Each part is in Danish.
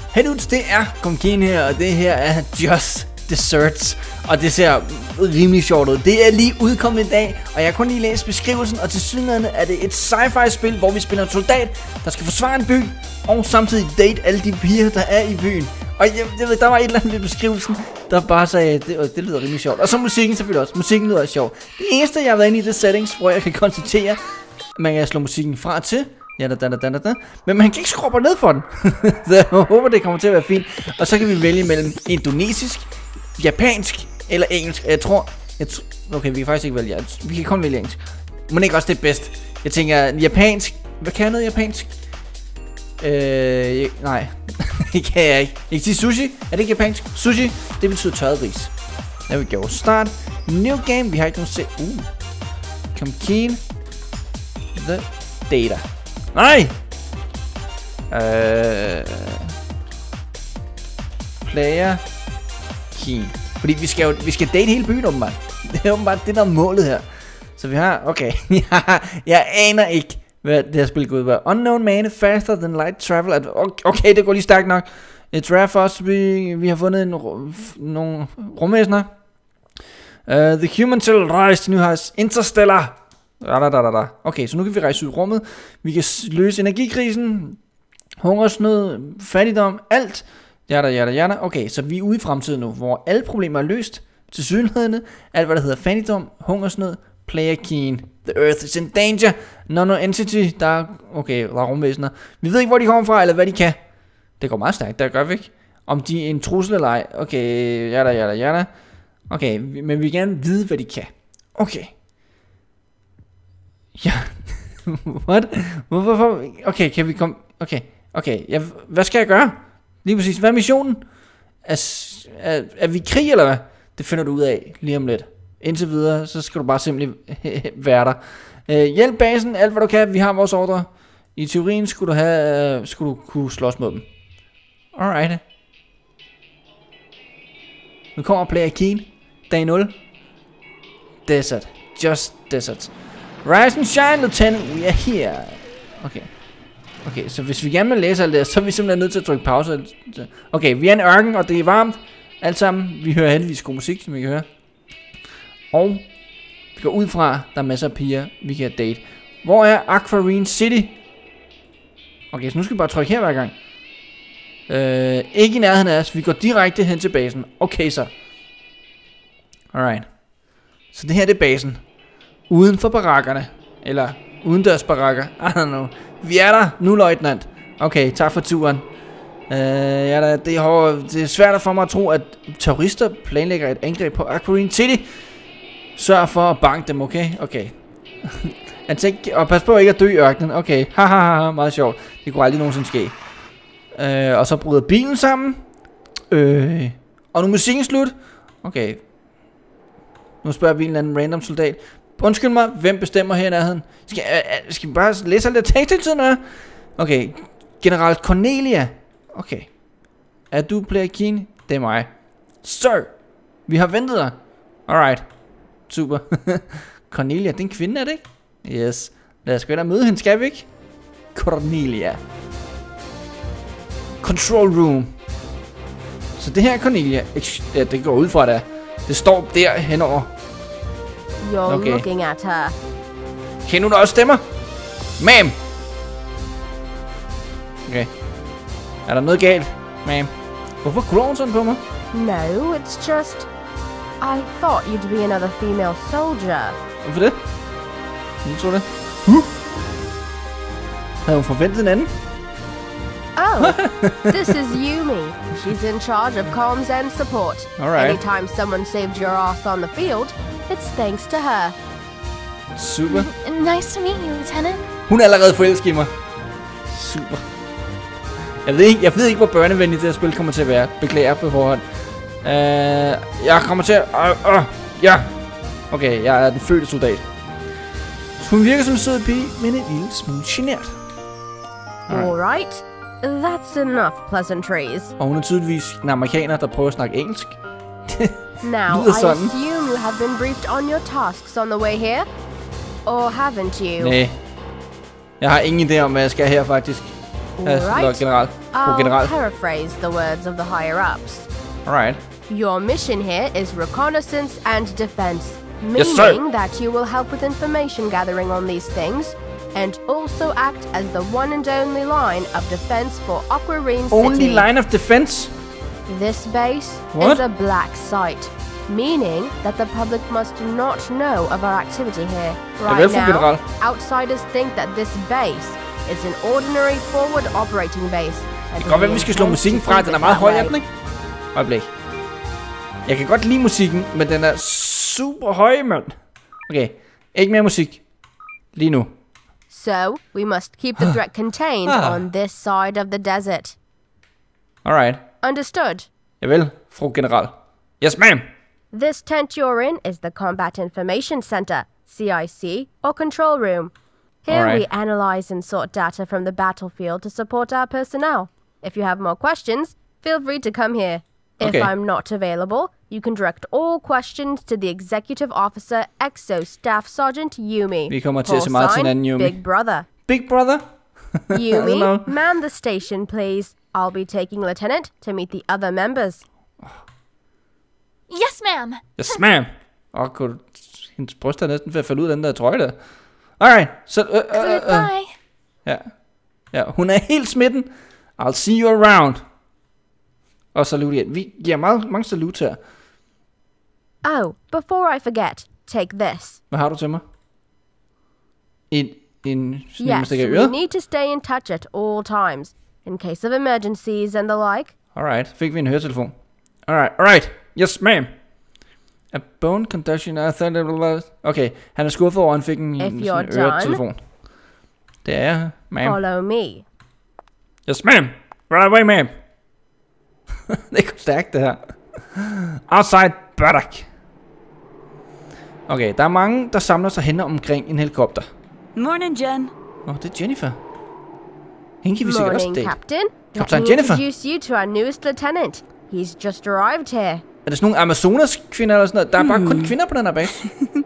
Hey dudes, det er Komkin her, og det her er Just Desserts. Og det ser rimelig sjovt ud. Det er lige udkommet i dag, og jeg har kun lige læst beskrivelsen. Og til synligheden er det et sci-fi spil, hvor vi spiller en soldat, der skal forsvare en by, og samtidig date alle de piger, der er i byen. Og jeg ved, der var et eller andet ved beskrivelsen, der bare sagde, det lyder rimelig sjovt. Og så musikken selvfølgelig også. Musikken lyder sjovt. Det eneste, jeg har været inde i, det settings, hvor jeg kan konstatere, man kan slå musikken fra og til. Ja, men man kan ikke skrubbe ned for den. Så jeg håber, det kommer til at være fint. Og så kan vi vælge mellem indonesisk, japansk eller engelsk. Jeg tror okay, vi kan faktisk ikke vælge. Vi kan kun vælge engelsk. Men ikke også det bedst. Jeg tænker japansk. Hvad kan jeg noget japansk? Nej. Det kan jeg ikke. Ikke sige sushi. Er det ikke japansk? Sushi, det betyder tørret ris. Der vi går. Start. New game. Vi har ikke nogen se. Komkin. The data. Nej! Player key. Fordi vi skal date hele byen åbenbart. Det er åbenbart det der er målet her. Så vi har, okay. Jeg aner ikke, hvad det her spil går ud på. Unknown man faster than light travel. Okay, det går lige stærkt nok. It's rare for us. Vi har fundet nogle rumvæsener. The human shall rise to new heights. Interstellar. Okay, så nu kan vi rejse ud i rummet. Vi kan løse energikrisen, hungersnød, fattigdom, alt. Jada. Okay, så vi er ude i fremtiden nu, hvor alle problemer er løst. Tilsyneladende, alt hvad der hedder fattigdom, hungersnød, player keen. The earth is in danger. No entity. Der er rumvæsener. Vi ved ikke, hvor de kommer fra, eller hvad de kan. Det går meget stærkt, der gør vi ikke. Om de er en trussel eller ej. Okay, jada. Okay, men vi vil gerne vide, hvad de kan. Okay. Ja. What? Hvorfor? Okay, kan vi komme? Okay. Ja, hvad skal jeg gøre? Lige præcis. Hvad er missionen? Er vi i krig, eller hvad? Det finder du ud af lige om lidt. Indtil videre, så skal du bare simpelthen være der. Hjælp basen, alt hvad du kan. Vi har vores ordre. I teorien skulle du kunne slås mod dem. Alright. Nu kommer player keen. Dag 0. Desert. Just desert. Rise and shine, Lieutenant, we are here. Okay, så hvis vi gerne vil læse alt det, så er vi simpelthen nødt til at trykke pause. Okay, vi er en ørken, og det er varmt. Alt sammen. Vi hører heldigvis god musik, som vi kan høre. Og vi går ud fra, der er masser af piger, vi kan date. Hvor er Aquarine City? Okay, så nu skal vi bare trykke her hver gang. Ikke i nærheden af os. Vi går direkte hen til basen. Okay, så. Alright. Så det her, det er basen. Uden for barakkerne. Eller udendørs barakker. I don't know. Vi er der nu, løjtnant. Okay, tak for turen. Det er svært for mig at tro, at terrorister planlægger et angreb på Aquarine City. Sørg for at banke dem, okay? Okay. Og pas på ikke at dø i ørkenen. Okay, haha, meget sjovt. Det kunne aldrig nogensinde ske. Og så bryder bilen sammen. Og nu er musikken slut. Okay. Nu spørger vi en eller anden random soldat. Undskyld mig, hvem bestemmer her i nærheden? Skal vi bare læse alt det tekst hele tiden? Okay, General Cornelia. Okay. Er du player keen? Det er mig. Sir, vi har ventet dig. Alright. Super. Cornelia, det er en kvinde, er det ikke? Yes. Lad os gå ind og møde hende, skal vi ikke? Cornelia. Control room. Så det her er Cornelia. Ja, det går ud fra det. Det står der henover. You're looking at her. Kender du også stemmer? Ma'am. Okay. Er der noget galt, ma'am? Hvorfor glor hun sådan på mig? No, it's just... I thought you'd be another female soldier. Hvorfor det? Nu tror det. Havde hun forventet en anden? Oh, this is Yumi. She's in charge of comms and support. Alright. Anytime someone saved your ass on the field, it's thanks to her. Super. Nice to meet you, Lieutenant. Hun er allerede forelsket i mig. Super. Jeg ved ikke, hvor børnevenligt det her spil kommer til at være. Beklager på forhånd. Jeg kommer til at... ja. Okay, jeg er den fødte soldat. Hun virker som en sød pige, men en lille smule genert. Alright. That's enough pleasantries. Og hun er tydeligvis en amerikaner, der prøver at snakke engelsk. Now, I assume you have been briefed on your tasks on the way here? Or haven't you? Nej. Jeg har ingen idé om, hvad jeg skal her, faktisk. Alright. General. I'll General. paraphrase the words of the higher-ups. Alright. Your mission here is reconnaissance and defense, meaning Yes, sir. that you will help with information gathering on these things, and also act as the one and only line of defense for Aquarine City. Only line of defense? This base What? is a black site, meaning that the public must not know of our activity here. Right vel, fru general. now, outsiders think that this base is an ordinary forward operating base. Det kan godt være, vi skal slå musikken fra. Den er meget høj, er den ikke? Øjeblik. Jeg kan godt lide musikken, men den er super høj, mand. Okay, ikke mere musik. Lige nu. So, we must keep the threat contained on this side of the desert. Alright. Understood? Javel, fru general. Yes, ma'am. This tent you're in is the Combat Information Center, CIC, or control room. Here Alright. we analyze and sort data from the battlefield to support our personnel. If you have more questions, feel free to come here. If Okay. I'm not available, you can direct all questions to the Executive Officer Exo Staff Sergeant Yumi. Vi kommer til at se meget til hinanden, Yumi. Big Brother. Big brother? Yumi, Hello. man the station, please. I'll be taking Lieutenant to meet the other members. Yes, ma'am. Yes, ma'am. Gud, hendes bryst er næsten ved at falde ud af den der trøje der. Alright, så... Goodbye. Ja, hun er helt smitten. I'll see you around. Og salut igen. Vi giver mange salut her. Oh, before I forget, take this. Hvad har du til mig? En Yes, stikker i we øret? need to stay in touch at all times, in case of emergencies and the like. Alright, fik vi en høretelefon. Alright. Yes, ma'am. A bone conduction. Okay, han er skuffet over, at han fik en you're øretelefon. Det er jeg, ma'am. Follow me. Yes, ma'am. Right away, ma'am. Det går stærkt, det her. Outside Braddock. Okay, der er mange, der samler sig hen omkring en helikopter. Morning, Jen. Det er Jennifer. Hende kan vi sikkert også Morning, date. Captain. Let Captain me Jennifer. introduce you to our newest lieutenant. He's just arrived here. Er det sådan nogle Amazonas-kvinder eller sådan noget? Der er bare kun kvinder på den her base.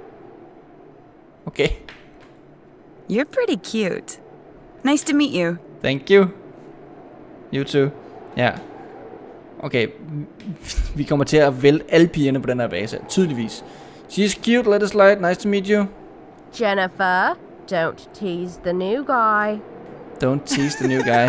Okay, You're pretty cute. Nice to meet you. thank you. You too. Ja. Okay, vi kommer til at vælte alle pigerne på den her base, tydeligvis. She's cute, let us slide, nice to meet you. Jennifer, don't tease the new guy. Don't tease the new guy.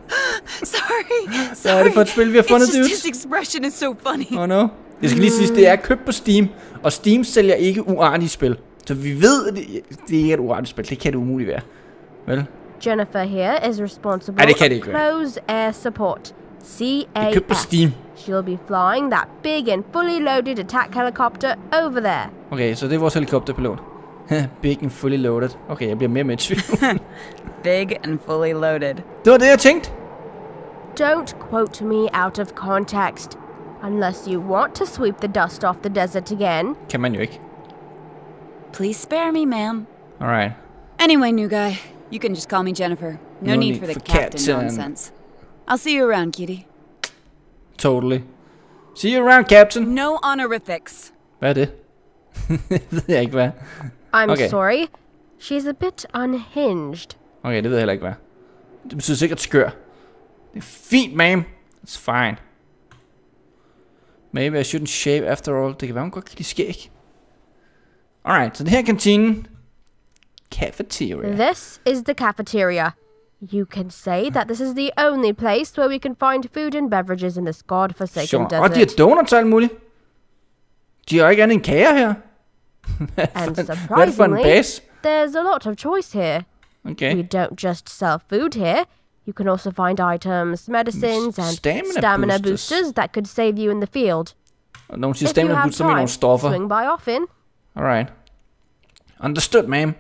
Sorry. Hvad er det for et spil, vi har fundet, It's just dudes? his expression is so funny. Oh no. Det skal lige siges, det er købt på Steam, og Steam sælger ikke uartige spil. Så vi ved, at det ikke er et uartigt spil. Det kan det umuligt være. Vel? Jennifer here is responsible Ej, det kan det for ikke være. close air support. Det er købt på CAS. Steam. She'll be flying that big and fully loaded attack helicopter over there. Okay, så det er vores helikopterpilot. Big and fully loaded. Okay, jeg bliver mere med i tvivl. Big and fully loaded. Det var det, jeg tænkte. Don't quote me out of context. Unless you want to sweep the dust off the desert again. Kan man jo ikke. Please spare me, ma'am. Alright. Anyway, new guy, you can just call me Jennifer. No need for the captain nonsense. I'll see you around, cutie. Totally. See you around, Captain. No honorifics. Hvad er det? Det ved jeg ikke, hvad. I'm Okay. sorry. She's a bit unhinged. Okay, det ved jeg heller ikke, hvad. Det betyder sikkert skør. Det er fint, ma'am. It's fine. Maybe I shouldn't shave after all. Det kan være, hun godt kan lide skæg. Alright, så det her er kantinen. Cafeteria. This is the cafeteria. You can say that this is the only place where we can find food and beverages in this godforsaken Sure. desert. Og de har donuts og alt muligt. De har ikke andet end kager her. And Hvad er det for en surprisingly, base? there's a lot of choice here. Okay. We don't just sell food here. You can also find items, medicines, and Stamina boosters. boosters that could save you in the field. Og nogle siger If you stamina have boost, som er nogle time, stoffer. swing by often. Alright. Understood, ma'am.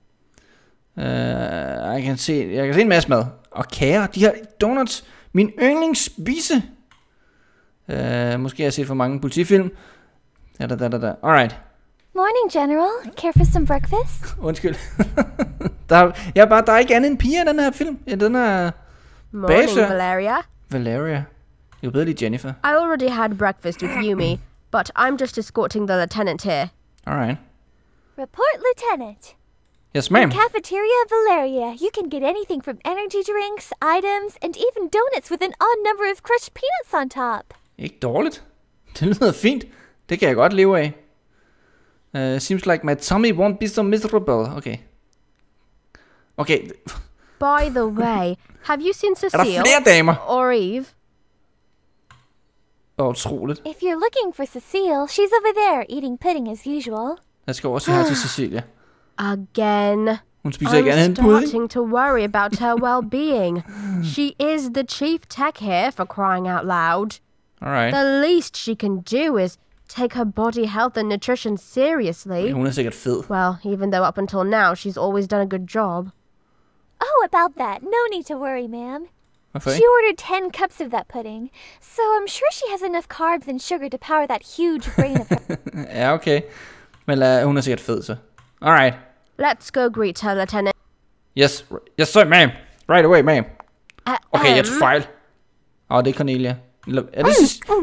Jeg kan se en masse mad. Og kager. De her donuts. Min yndlingsspise. Måske har jeg set for mange politifilm. Da. Alright. Morning, General. Care for some breakfast? Undskyld. der er ikke andet end piger i den her film. Ja, den her Morning, Base. Valeria. Valeria. Jeg kan bedre lide Jennifer. I already had breakfast with Yumi, but I'm just escorting the lieutenant here. Alright. Report, Lieutenant. Yes, ma'am. Cafeteria Valeria. You can get anything from energy drinks, items, and even donuts with an odd number of crushed peanuts on top. Ikke dårligt. Det lyder fint. Det kan jeg godt leve af. Seems like my tummy won't be so miserable. Okay. Okay. By the way, have you seen Er der Cecile flere damer? or Eve? Utroligt. If you're looking for Cecile, she's over there eating pudding as usual. Jeg skal også sige her til Cecilia. Again. Hun spiser ikke andet I'm end pudding. starting to worry about her well-being. She is the chief tech here, for crying out loud. Alright. The least she can do is take her body health and nutrition seriously. Hun er sikkert fed. Well, even though up until now she's always done a good job. Oh, about that. No need to worry, ma'am. Hvorfor She ikke? ordered 10 cups of that pudding, so I'm sure she has enough carbs and sugar to power that huge brain of hers. Ja, okay. Men hun er sikkert fed, så. Alright. Let's go greet her, Lieutenant. Yes. Yes, sir, ma'am. Right away, ma'am. Okay, jeg tog fejl. Det er Cornelia. Eller, er det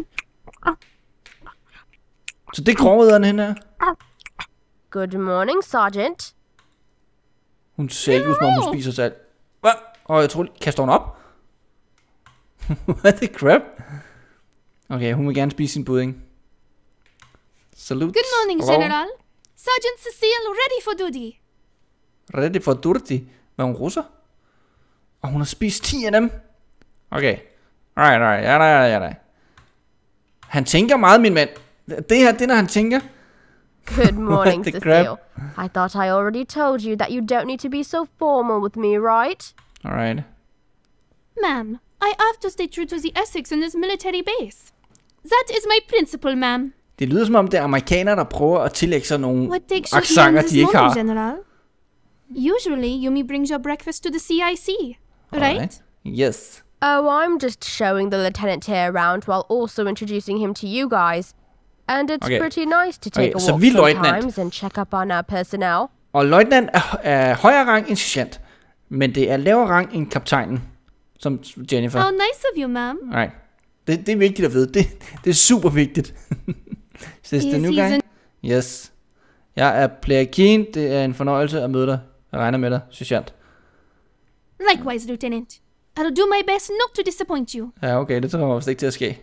så det er grovrideren hende her. Good morning, Sergeant. Hun ser ikke ud, som om hun spiser sig alt. Hvad? Jeg tror, kaster hun op? What the crap? Okay, hun vil gerne spise sin pudding. Salute. Good morning, Hello. General. Sergeant Cecile ready for duty. Ready for duty. Hvad er hun russer? Og hun har spist 10 af dem. Okay. Alright. Ja. Han tænker meget, min mand. Det her, det er, når han tænker. Good morning, the Cecile. crap? I thought I already told you that you don't need to be so formal with me, right? Alright. Ma'am, I have to stay true to the ethics in this military base. That is my principle, ma'am. Det lyder som om det er amerikanere, der prøver at tillægge sig nogle What takes you here accenter, this de ikke morning, har. General? Usually, Yumi brings your breakfast to the CIC, right? Alright. Yes. Oh, I'm just showing the lieutenant here around while also introducing him to you guys. And it's Okay. pretty nice to take Okay, a så walk vi er løjtnant. sometimes and check up on our personnel. Og løjtnant er højere rang end sergeant. Men det er lavere rang end kaptajnen. Som Jennifer. How nice of you, ma'am. Alright. Det er vigtigt at vide. Det er super vigtigt. Is this the new guy? Yes. Jeg er player Keen. Det er en fornøjelse at møde dig. Jeg regner med dig, sergeant. Likewise, Lieutenant. I'll do my best not to disappoint you. Ja, okay. Det tror jeg vist ikke til at ske.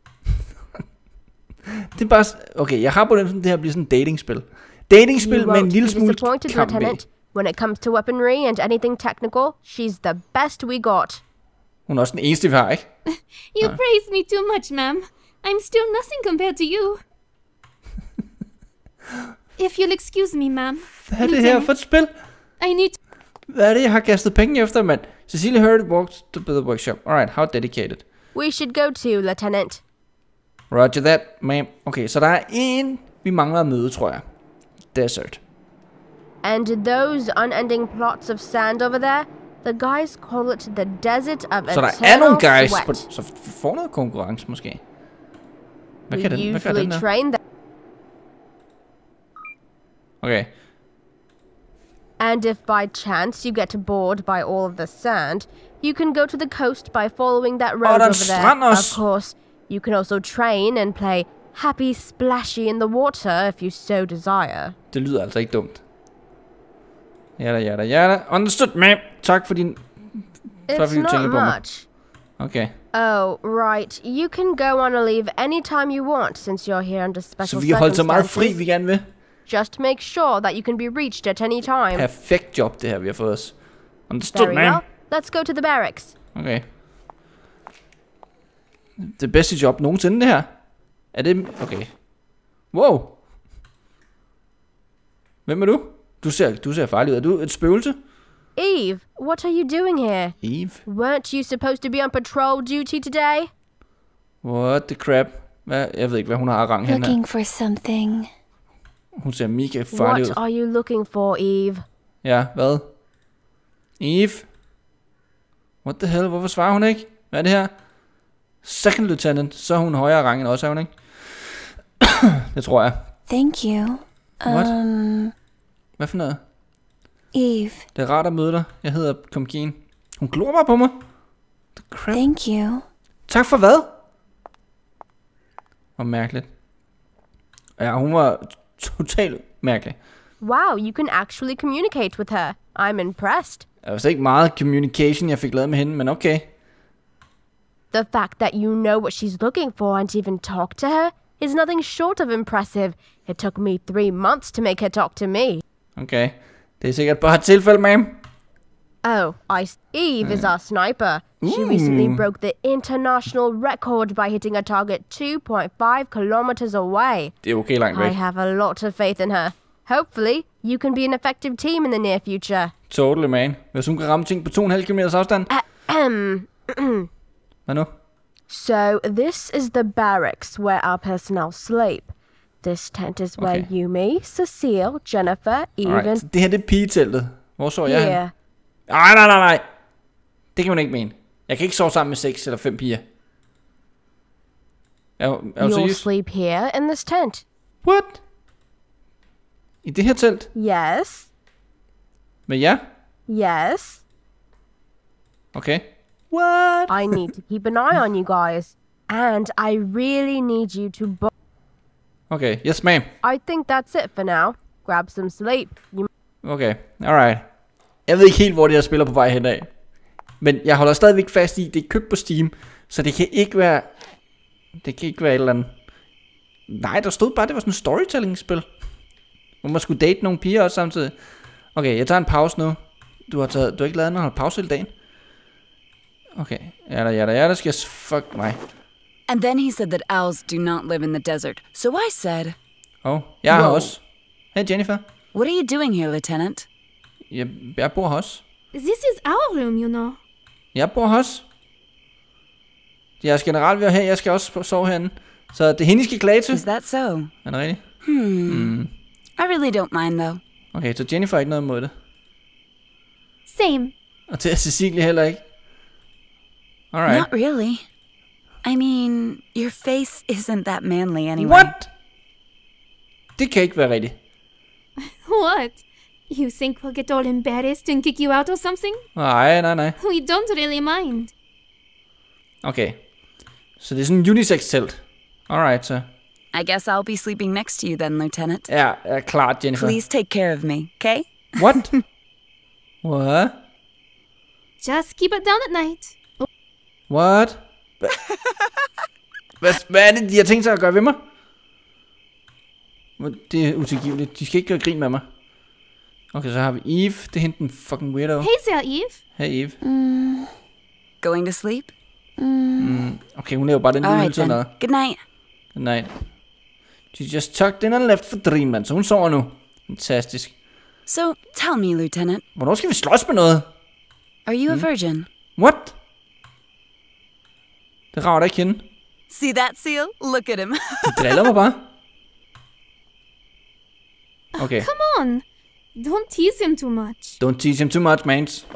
Det er bare... Okay, jeg har på den, det her bliver sådan en datingspil. Datingspil You med en won't lille be smule disappointed, kamp i. Lieutenant. When it comes to weaponry and anything technical, she's the best we got. Hun er også den eneste, vi har, ikke? You praise me too much, ma'am. I'm still nothing compared to you. If you'll excuse me, ma'am. Hvad er det her for et spil? I need to... Hvad er det, jeg har kastet penge efter, mand? Cecilia heard it walked to the workshop. Alright, how dedicated. We should go too, Lieutenant. Roger that, ma'am. Okay, så der er en, vi mangler at møde, tror jeg. Desert. And those unending plots of sand over there, the guys call it the desert of Så der er eternal nogle guys, sweat. så vi får noget konkurrence måske. Hvad We kan den? Hvad kan usually den der? train them. Okay. And if by chance you get bored by all of the sand, you can go to the coast by following that road der er en over strand there. også. Of course, you can also train and play Happy Splashy in the water if you so desire. Det lyder altså ikke dumt. Jada. Understood, ma'am. Tak for din... Tak It's fordi du not tænker på mig. much. Okay. Oh, right. You can go on a leave anytime you want since you're here under Så special vi har holdt så meget fri, circumstances. vi gerne vil. Just make sure that you can be reached at any time. Perfekt job, det her, vi har fået os. Understood, Very ma'am. well. Let's go to the barracks. Okay. Det bedste job nogensinde, det her. Er det... Okay. Wow. Hvem er du? Du ser farlig ud. Er du et spøgelse? Eve, what are you doing here? Eve? Weren't you supposed to be on patrol duty today? What the crap? Hvad? Jeg ved ikke, hvad hun har af rang henne her. Looking for something. Hun ser mega farlig What ud. are you looking for, Eve? Ja, hvad? Eve? What the hell? Hvorfor svarer hun ikke? Hvad er det her? Second lieutenant. Så er hun højere rang end også, er hun ikke? Det tror jeg. Thank you. What? Hvad for noget? Eve. Det er rart at møde dig. Jeg hedder Comkeen. Hun glor bare på mig. The crap. Thank you. Tak for hvad? Hvor mærkeligt. Ja, hun var totalt mærkelig. Wow, you can actually communicate with her. I'm impressed. Der var ikke meget communication, jeg fik lavet med hende, men okay. The fact that you know what she's looking for and even talk to her is nothing short of impressive. It took me 3 months to make her talk to me. Okay. Det er sikkert bare et tilfælde, ma'am. Oh, Eve is our sniper. She recently broke the international record by hitting a target 2.5 kilometers away. Det er okay langt væk. I have a lot of faith in her. Hopefully, you can be an effective team in the near future. Totally, man. Hvis hun kan ramme ting på 2,5 km afstand. Hvad nu? So, this is the barracks where our personnel sleep. This tent is where Yumi, Cecile, Jennifer, even... Det her det er pigeteltet. Hvor så jeg Yeah. hen? Nej. Det kan man ikke mene. Jeg kan ikke sove sammen med 6 eller 5 piger. Er du You'll seriøs? sleep here in this tent. What? I det her telt? Yes. Med jer? Yes. Okay. What? I need to keep an eye on you guys. And I really need you to... Okay, yes ma'am. I think that's it for now. Grab some sleep. You... Okay, alright. Jeg ved ikke helt, hvor det her spiller på vej henad. Men jeg holder stadigvæk fast i, det er købt på Steam. Så det kan ikke være... Det kan ikke være et eller andet... Nej, der stod bare, det var sådan et storytelling-spil. Hvor man skulle date nogle piger også samtidig. Okay, jeg tager en pause nu. Du har ikke lavet noget pause hele dagen. Okay, ja, der skal jeg... Fuck mig. And then he said that owls do not live in the desert. So I said... Oh, jeg er her også. Hey Jennifer. What are you doing here, Lieutenant? Jeg bor hos. This is our room, you know. Jeg bor hos. Jeg skal generelt være her, jeg skal også sove herinde. Så det er hende, I skal klage til. Is that so? Er det rigtigt? I really don't mind, though. Okay, så Jennifer er ikke noget imod det. Same. Og det er Cecilie heller ikke. Alright. Not really. I mean, your face isn't that manly anyway. What? Det kan ikke være rigtigt. What? You think we'll get all embarrassed and kick you out or something? Nej. We don't really mind. Okay. Så det er sådan en unisex-telt. Alright, så. I guess I'll be sleeping next to you then, Lieutenant. Ja, klart, Jennifer. Please take care of me, okay? What? What? Just keep it down at night. What? Hvad er det, de har tænkt sig at gøre ved mig? Det er utilgiveligt. De skal ikke gøre grin med mig. Okay, så har vi Eve. Det er hende den fucking weirdo. Hey there, Eve. Hey Eve. Going to sleep? Okay, hun er jo bare den All lille right til then. noget. Good night. Good night. She just tucked in and left for dreamland. Så hun sover nu. Fantastisk. So, tell me, Lieutenant, Hvornår skal vi slås med noget? are you a virgin? What? Det rager da ikke hende. See that seal? Look at him. De driller mig bare. Okay. Come on. Don't tease him too much. Don't tease him too much, mans.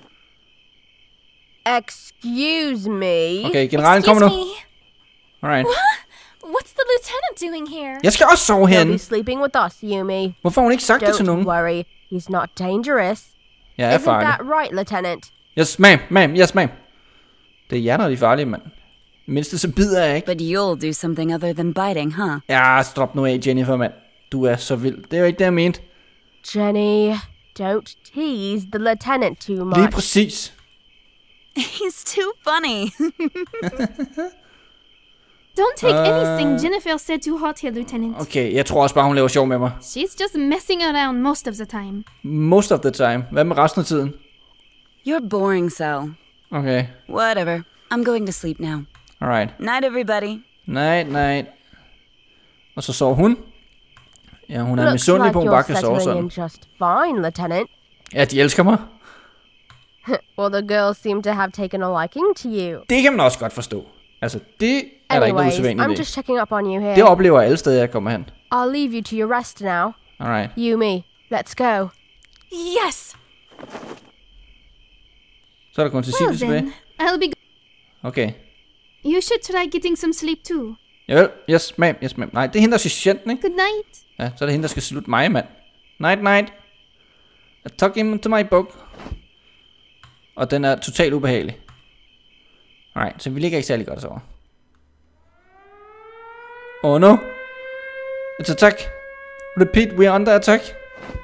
Excuse me. Okay, generalen kommer nu. Alright. What's the lieutenant doing here? Jeg skal også sove He'll herinde. be sleeping with us, Yumi. Hvorfor har hun ikke sagt det til Don't nogen? worry. He's not dangerous. Jeg er Isn't farlig. that right, Lieutenant? Yes, ma'am. Yes, ma'am. Det er jer, der er de farlige, mand. Mindst så bider jeg ikke. But you'll do something other than biting, huh? Ja, stop nu af, Jennifer, mand. Du er så vild. Det er jo ikke det, jeg mente. Jenny, don't tease the lieutenant too Lige much. præcis. He's too funny. Don't take anything Jennifer said too hot here, Lieutenant. Okay, jeg tror også bare, hun laver sjov med mig. She's just messing around most of the time. Most of the time. Hvad med resten af tiden? You're boring, Sal. Okay, Whatever. I'm going to sleep now. alright. Night, everybody. Night. Og så sover hun. Ja, hun er Looks misundelig like på, hun bare you're kan sove settling sådan. in just fine, Lieutenant. Ja, de elsker mig. Well, the girls seem to have taken a liking to you. Det kan man også godt forstå. Altså, det er der ikke noget Anyways, usædvanligt I'm ved. just checking up on you Det here. oplever jeg alle steder, jeg kommer hen. I'll leave you to your rest now. Alright. Yumi, let's go. Yes. Så er der kun Cecilie Well tilbage. then, I'll be... Okay. You should try getting some sleep too. Javel, yes ma'am. Nej, det er hende, der er sergeanten, ikke? Good night. Ja, så er det hende, der skal slutte mig, mand. Night. I took him to my book. Og den er totalt ubehagelig. Alright, så vi ligger ikke særlig godt så. Oh no. It's attack. Repeat, we are under attack.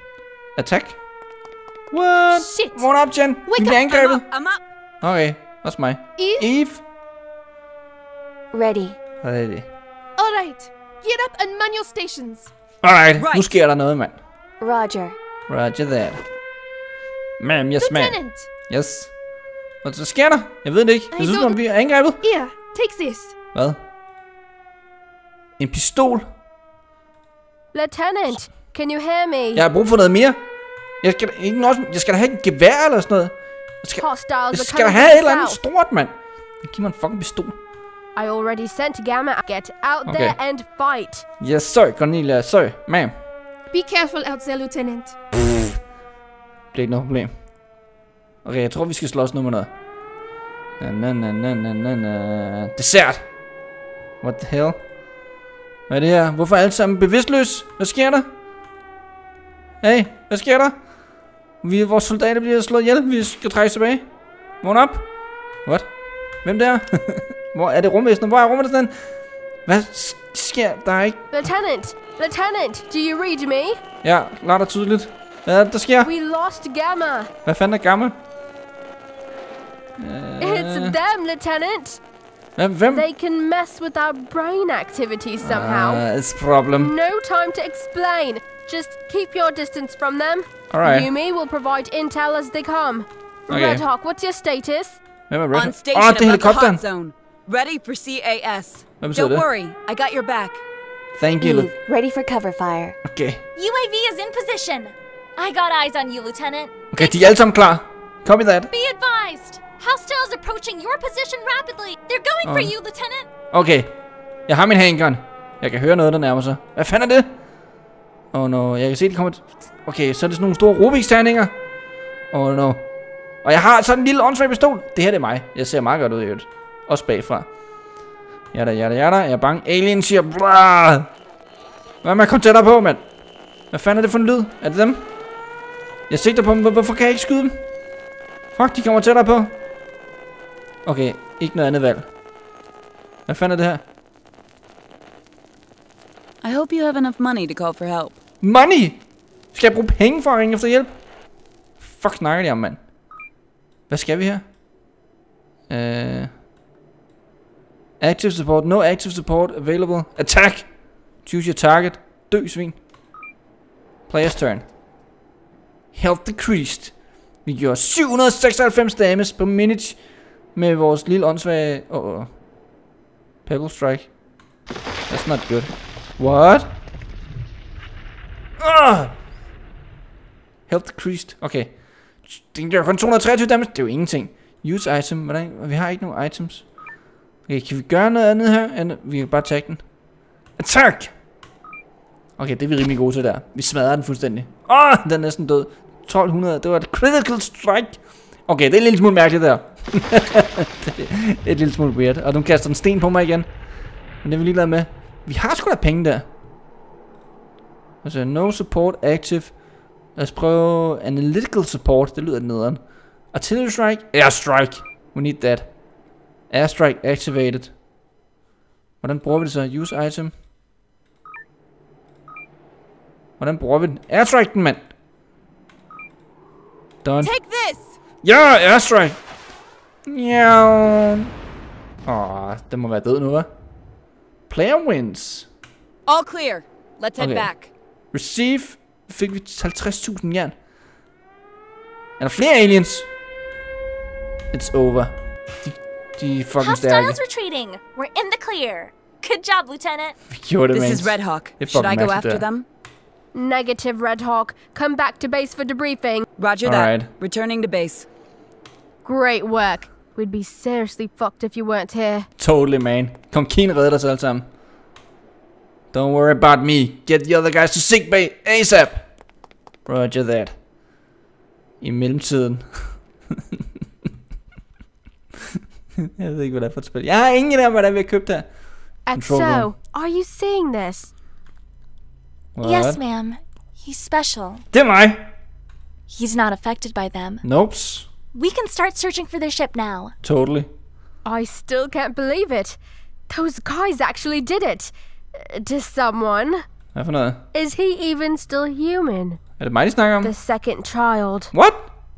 Attack. What? Shit. Vågn op, Jen. Vi bliver angrebet. I'm up. Okay, også mig. Eve? Ready. Ready. All right. Gear up and man your stations. Alright, nu sker der noget, mand. Roger. Roger that. Ma'am, yes, ma'am. Lieutenant. Yes. Hvad så sker der? Jeg ved det ikke. Jeg synes, man bliver angrebet. Here, take this. Hvad? En pistol? Lieutenant, can you hear me? Jeg har brug for noget mere. Jeg skal da have et gevær eller sådan noget. Jeg skal da have et eller andet stort, mand. Giv mig en fucking pistol. I already sent Gamma. Get out there and fight. Yes, sir, Cornelia. Sir, ma'am. Be careful out there, Lieutenant. Det er ikke noget problem. Okay, jeg tror, vi skal slås nu med noget. Dessert. What the hell? Hvad er det her? Hvorfor er alle sammen bevidstløs? Hvad sker der? Hey, hvad sker der? Vores soldater bliver slået ihjel. Vi skal trække tilbage. Vågn op. What? Hvem der? Hvor er det rumvæsenet? Hvor er rumvæsenet? Hvad sker der ikke? Lieutenant, do you read me? Ja, klart og tydeligt. Hvad er det, der sker? We lost Gamma. Hvad fanden er Gamma? It's them, Lieutenant. Hvem? They can mess with our brain activity somehow. It's a problem. No time to explain. Just keep your distance from them. Alright. Yumi will provide intel as they come. Okay. Red Hawk, what's your status? Hvem er Red Hawk? On station Det er helikopteren. hot zone. Ready for CAS. Hvad betyder Don't det? worry, I got your back. Thank you. Eve, ready for cover fire. Okay. UAV is in position. I got eyes on you, Lieutenant. Okay, de er alle sammen klar. Copy that. Be advised. Hostiles approaching your position rapidly. They're going for you, Lieutenant. Okay. Jeg har min handgun. Jeg kan høre noget, der nærmer sig. Hvad fanden er det? No. Jeg kan se, de kommer... Okay, så er det sådan nogle store Rubik's-terninger. No. Og jeg har sådan en lille åndssvag pistol. Det her det er mig. Jeg ser meget godt ud i øvrigt. Også bagfra. Jada. Jeg er bange. Alien siger... Blah! Hvad med at komme tættere på, mand? Hvad fanden er det for en lyd? Er det dem? Jeg sigter på dem. Hvorfor kan jeg ikke skyde dem? Fuck, de kommer tættere på. Okay, ikke noget andet valg. Hvad fanden er det her? I hope you have enough money to call for help. Money! Skal jeg bruge penge for at ringe efter hjælp? Fuck snakker de om, mand. Hvad skal vi her? Active support. No active support available. Attack! Choose your target. Dø, svin. Player's turn. Health decreased. Vi gjorde 796 damage per minute med vores lille åndssvage... Pebble strike. That's not good. What? Health decreased. Okay. Den gør kun 223 damage. Det er jo ingenting. Use item. Hvordan? Vi har ikke nogen items. Okay, kan vi gøre noget andet her? Vi kan bare tage den. Attack! Okay, det er vi rimelig gode til der. Vi smadrer den fuldstændig. Den er næsten død. 1200. Det var et critical strike. Okay, det er en lille smule mærkeligt der. Det er et lille smule weird. Og nu kaster den sten på mig igen. Men det er vi ligeglade med. Vi har sgu da penge der. Altså, no support active. Lad os prøve analytical support. Det lyder nederen. Artillery strike. Airstrike. We need that. Airstrike activated. Hvordan bruger vi det så? Use item. Hvordan bruger vi den? Airstrike den, mand. Done. Take this! Ja, airstrike. Ja. Den må være død nu, hva'? Player wins. All clear. Let's head back. Receive. Fik vi 50.000 jern. Er der flere aliens? It's over. De fucking stærke. Hostiles retreating. We're in the clear. Good job, Lieutenant. Vi gjorde det, This mans. is Red Hawk. Should I go after them? Negative, Red Hawk. Come back to base for debriefing. Roger that. Returning to base. Great work. We'd be seriously fucked if you weren't here. Totally, man. Kom, Keen redder os alle sammen. Don't worry about me. Get the other guys to sick bay ASAP. Roger that. I mellemtiden. Jeg ved ikke, hvad det er for et spil. Jeg har ingen af, hvad der er ved at købe der. XO, are you seeing this? What? Yes, ma'am. He's special. Det er mig. He's not affected by them. Nopes. We can start searching for their ship now. Totally. I still can't believe it. Those guys actually did it. To someone. Hvad for noget? Is he even still human? Er det mig, de snakker om? The second child. What?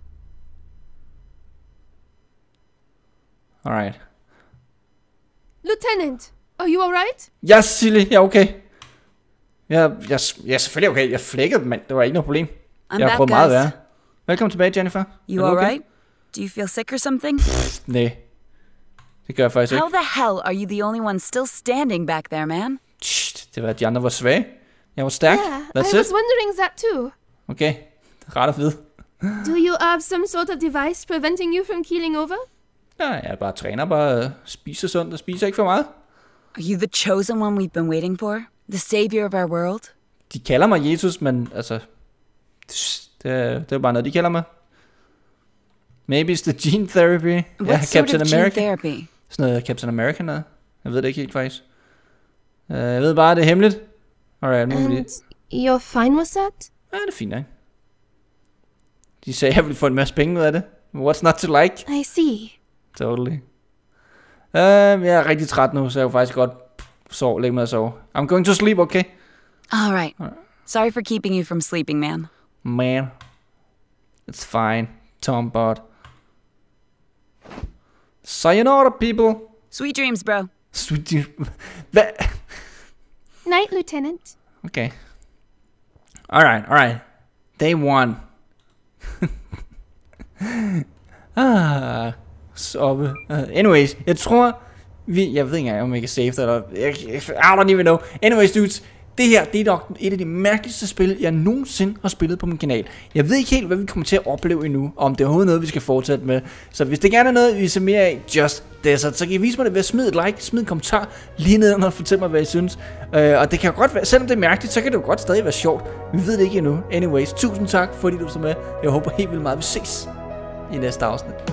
Alright. Lieutenant, are you alright? Ja, Silly, jeg er okay. Jeg er selvfølgelig okay. Jeg flækkede, mand. Det var ikke noget problem. Jeg har prøvet meget værre. Velkommen tilbage, Jennifer. You alright? Do you feel sick or something? Nej. Det gør jeg faktisk ikke. How the hell are you the only one still standing back there, man? Det var, at de andre var svage. Jeg var stærk. Yeah, That's I was wondering that too. Okay. Det er rart at vide. Do you have some sort of device preventing you from keeling over? Ja, jeg er bare træner, bare spiser sundt og spiser ikke for meget. Are you the chosen one we've been waiting for? The savior of our world? De kalder mig Jesus, men altså... Det er bare noget, de kalder mig. Maybe it's the gene therapy. What sort of gene therapy? Sådan noget Captain America noget. Jeg ved det ikke helt faktisk. Jeg ved bare, det er hemmeligt. Alright, nu And you're fine with that? Ja, det er fint, ikke? De sagde, at jeg ville få en masse penge ud af det. What's not to like? I see. Totally. Jeg er rigtig træt nu, så jeg vil faktisk godt lægge mig og sove. I'm going to sleep, okay? Alright. Sorry for keeping you from sleeping, man. Man. It's fine, Tom Bot. Sayonara, people. Sweet dreams, bro. Sweet dreams. Hvad? Night, Lieutenant. Okay. Alright. Day one. Soppe. Anyways, jeg tror jeg ved ikke engang om jeg kan save det eller I don't even know. Anyways dudes, det her det er nok et af de mærkeligste spil jeg nogensinde har spillet på min kanal. Jeg ved ikke helt hvad vi kommer til at opleve endnu, om det er overhovedet noget vi skal fortsætte med. Så hvis det gerne er noget vi ser mere af Just Desert, så kan I vise mig det ved at smide et like, smide en kommentar lige nedenunder og fortælle mig hvad I synes. Og det kan jo godt være, selvom det er mærkeligt, så kan det jo godt stadig være sjovt. Vi ved det ikke endnu. Anyways, tusind tak fordi du så med. Jeg håber helt vildt meget vi ses i næste afsnit.